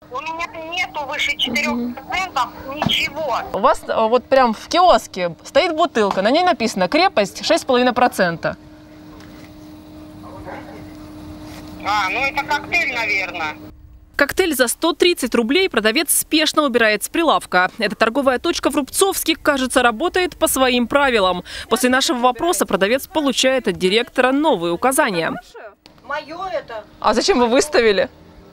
У меня нету выше 4% ничего. У вас вот прям в киоске стоит бутылка, на ней написано крепость 6,5%. Ну это коктейль, наверное. Коктейль за 130 рублей продавец спешно убирает с прилавка. Эта торговая точка в Рубцовске, кажется, работает по своим правилам. После нашего вопроса продавец получает от директора новые указания. Мое это. А зачем вы выставили?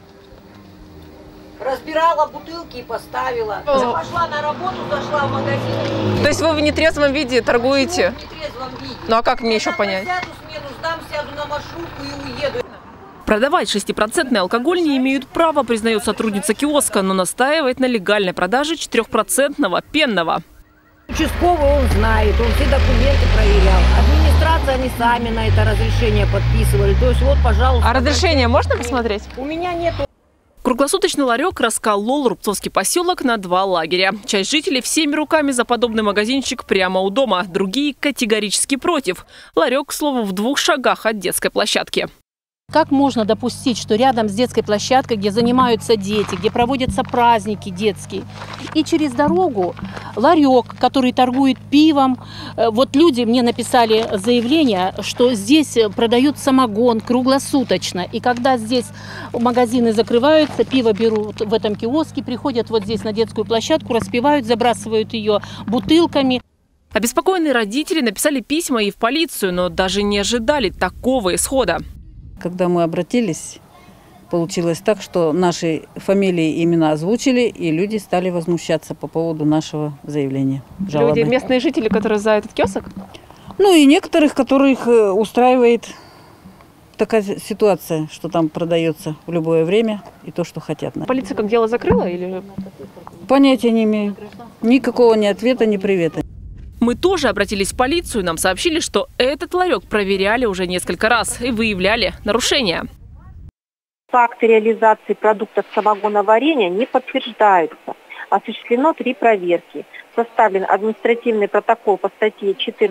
Разбирала бутылки и поставила. Я пошла на работу, зашла в магазин. То есть вы в нетрезвом виде торгуете? В нетрезвом виде. Ну а как мне еще понять? Сяду, смену сдам, сяду на маршрутку и уеду. Продавать 6% алкоголь не имеют права, признает сотрудница киоска, но настаивает на легальной продаже 4% пенного. Участковый он знает, он все документы проверял. Администрация, они сами на это разрешение подписывали. То есть вот, пожалуйста. А разрешение можно посмотреть? У меня нету. Круглосуточный ларек расколол Рубцовский поселок на два лагеря. Часть жителей всеми руками за подобный магазинчик прямо у дома. Другие категорически против. Ларек, к слову, в 2 шагах от детской площадки. Как можно допустить, что рядом с детской площадкой, где занимаются дети, где проводятся праздники детские, и через дорогу ларек, который торгует пивом. Вот люди мне написали заявление, что здесь продают самогон круглосуточно. И когда здесь магазины закрываются, пиво берут в этом киоске, приходят вот здесь на детскую площадку, распивают, забрасывают ее бутылками. Обеспокоенные родители написали письма и в полицию, но даже не ожидали такого исхода. Когда мы обратились, получилось так, что наши фамилии и имена озвучили, и люди стали возмущаться по поводу нашего заявления. Люди, местные жители, которые за этот киосок? Ну и некоторых, которых устраивает такая ситуация, что там продается в любое время и то, что хотят. Полиция как дело закрыла или? Понятия не имею. Никакого ни ответа, ни привета. Мы тоже обратились в полицию, нам сообщили, что этот ларек проверяли уже несколько раз и выявляли нарушения. Факты реализации продуктов самогоноварения не подтверждаются. Осуществлено 3 проверки. Составлен административный протокол по статье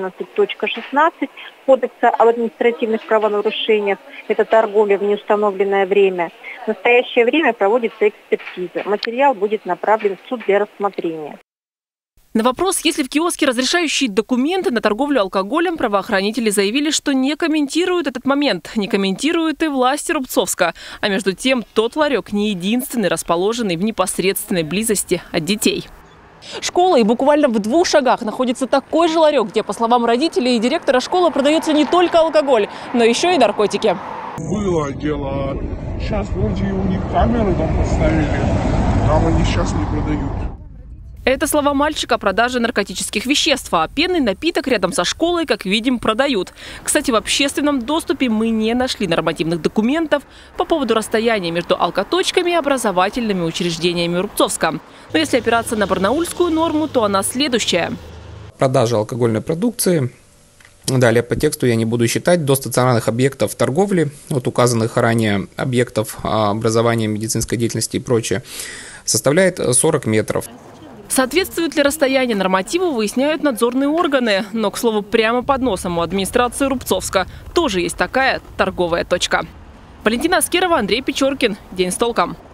14.16 Кодекса об административных правонарушениях. Это торговля в неустановленное время. В настоящее время проводится экспертиза. Материал будет направлен в суд для рассмотрения. На вопрос, есть ли в киоске разрешающие документы на торговлю алкоголем, правоохранители заявили, что не комментируют этот момент. Не комментируют и власти Рубцовска. А между тем, тот ларек не единственный, расположенный в непосредственной близости от детей. Школа, и буквально в 2 шагах находится такой же ларек, где, по словам родителей и директора школы, продается не только алкоголь, но еще и наркотики. Было дело. Сейчас вроде у них камеры там поставили. Там они сейчас не продают. Это слова мальчика о продаже наркотических веществ, а пенный напиток рядом со школой, как видим, продают. Кстати, в общественном доступе мы не нашли нормативных документов по поводу расстояния между алкоточками и образовательными учреждениями Рубцовска. Но если опираться на барнаульскую норму, то она следующая. Продажа алкогольной продукции. Далее по тексту я не буду считать до стационарных объектов торговли, вот указанных ранее объектов образования, медицинской деятельности и прочее, составляет 40 метров. Соответствует ли расстояние нормативу, выясняют надзорные органы. Но, к слову, прямо под носом у администрации Рубцовска тоже есть такая торговая точка. Валентина Аскерова, Андрей Печоркин. День с толком.